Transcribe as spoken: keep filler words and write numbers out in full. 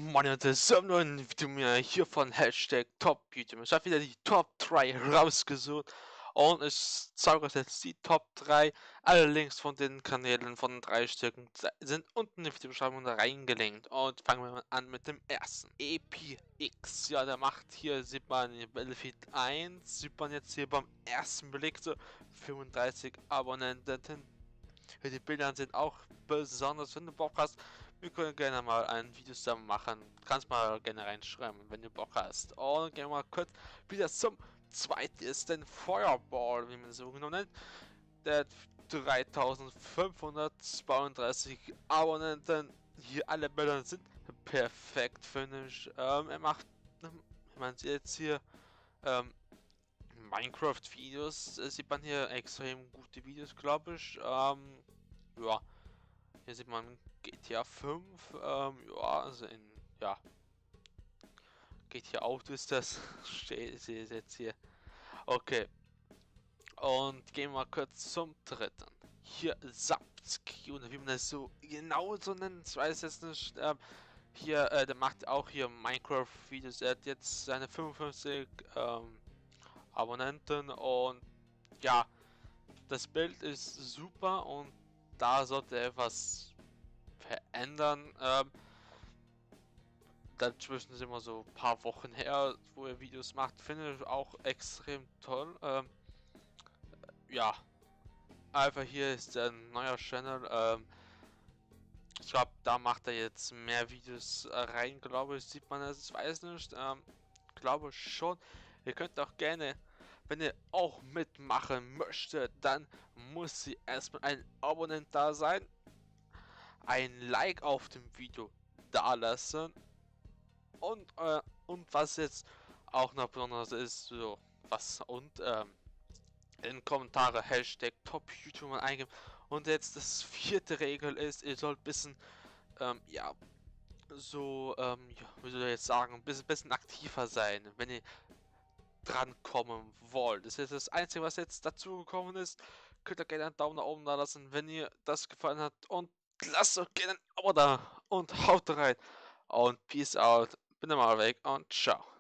Meine neuen Video mir hier von Hashtag Top YouTube. Ich habe wieder die Top drei rausgesucht und ich zeige euch jetzt die Top drei. Alle Links von den Kanälen von den drei Stücken se- sind unten in die Videobeschreibung reingelinkt. Und fangen wir mal an mit dem ersten. E P X. Ja, der macht hier, sieht man in Battlefield eins, sieht man jetzt hier beim ersten Blick so fünfunddreißig Abonnenten. Die Bilder sind auch besonders, wenn du Bock hast. Wir können gerne mal ein Video zusammen machen. Kannst mal gerne reinschreiben, wenn du Bock hast. Und gehen wir mal kurz wieder zum zweiten ist den Fireball, wie man so genau nennt. Der hat dreitausendfünfhundertzweiunddreißig Abonnenten. Hier alle Bilder sind perfekt, finde ich. Ähm, er macht, man sieht jetzt hier, ähm, Minecraft-Videos, äh, sieht man hier extrem gute Videos, glaube ich. Ähm, ja, hier sieht man G T A fünf, ähm, ja, also in, ja, G T A Auto ist das, steht jetzt hier. Okay, und gehen wir mal kurz zum dritten. Hier Sapski, oder wie man das so genau so nennt, ich weiß jetzt nicht. Ähm, hier, äh, der macht auch hier Minecraft-Videos, er hat jetzt seine fünfundfünfzig ähm, Abonnenten und ja, das Bild ist super und da sollte er etwas verändern. Ähm, dazwischen sind immer so ein paar Wochen her, wo er Videos macht, finde ich auch extrem toll. Ähm, ja, einfach hier ist ein neuer Channel. Ähm, ich glaube, da macht er jetzt mehr Videos äh, rein, glaube ich, sieht man es, ich weiß nicht. Ähm, glaube schon. Ihr könnt auch gerne, wenn ihr auch mitmachen möchtet, dann muss sie erstmal ein Abonnent da sein, ein Like auf dem Video da lassen und äh, und was jetzt auch noch besonders ist, so was und ähm, in Kommentare Hashtag Top YouTube mal eingeben. Und jetzt das vierte Regel ist, ihr sollt ein bisschen ähm, ja so ähm, ja, wie soll ich jetzt sagen, ein bisschen, bisschen aktiver sein, wenn ihr drankommen wollt. Das ist jetzt das Einzige, was jetzt dazu gekommen ist. Könnt ihr gerne einen Daumen nach oben da lassen, wenn ihr das gefallen hat. Und lasst doch gerne ein Abo da. Und haut rein. Und peace out. Bin mal weg und ciao.